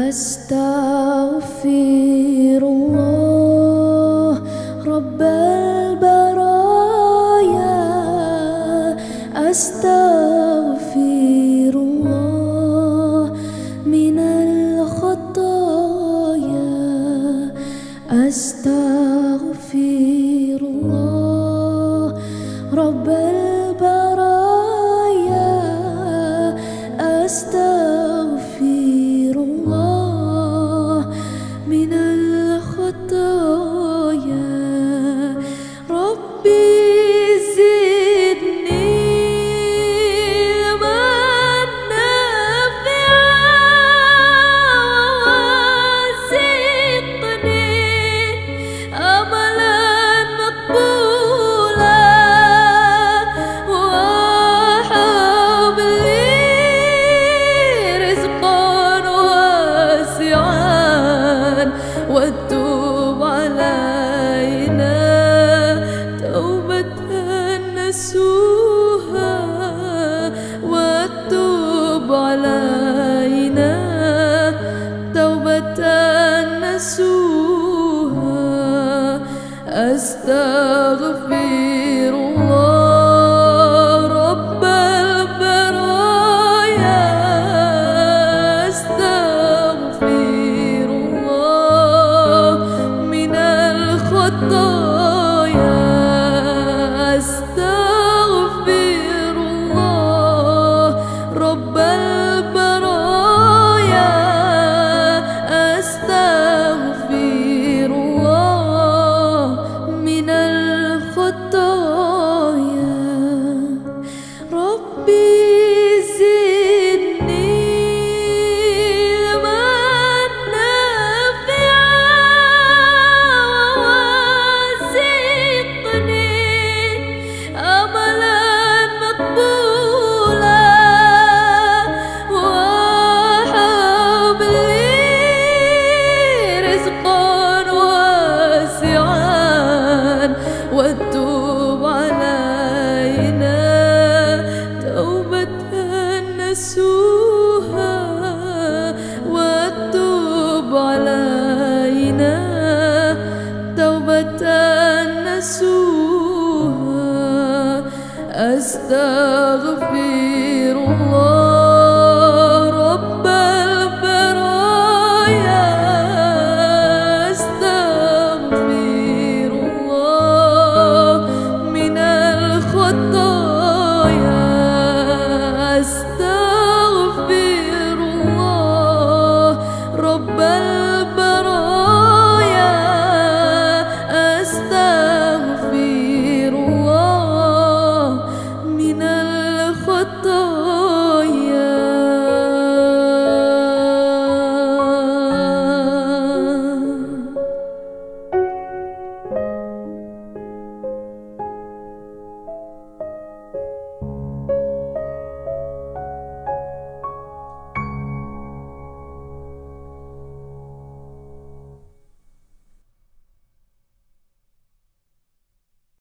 أستغفر الله رب البرايا، أستغفر الله من الخطايا، أستغفر الله رب البرايا، أستغفر الله من الخطايا. ربي زدني علما نافعا، وارزقني أملا مقبولا، وهب لي رزقا واسعا، وتوب علينا توبة نسوها، وتوب علينا توبة نسوها. أستغفر الله رب البرايا، أستغفر الله من الخطايا، أستغفر الله رب البرايا، أستغفر الله من الخطايا. ربي زدني علما نافعا، وارزقني أملا مقبولا، وهب لي رزقا واسعا، وتوب علينا توبة نسوها، وتوب علينا توبة نسوها. أستغفر الله رب البرايا، أستغفر الله من الخطايا، أستغفر الله رب البرايا، أستغفر الله من الخطايا. ربي زدني علما نافعا، وارزقني أملا مقبولا، وهب لي رزقا واسعا، وتوب علينا توبة نسوها، وتوب علينا توبة نسوها. أستغفر